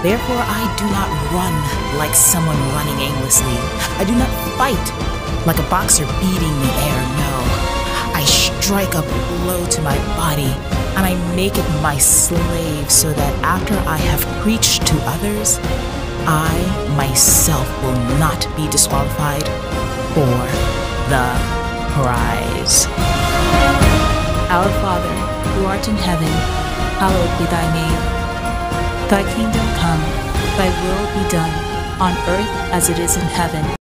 Therefore I do not run like someone running aimlessly. I do not fight like a boxer beating the air, no. I strike a blow to my body, and I make it my slave so that after I have preached to others, I myself will not be disqualified for the prize. Our Father, who art in heaven, hallowed be thy name. Thy kingdom come, thy will be done, on earth as it is in heaven.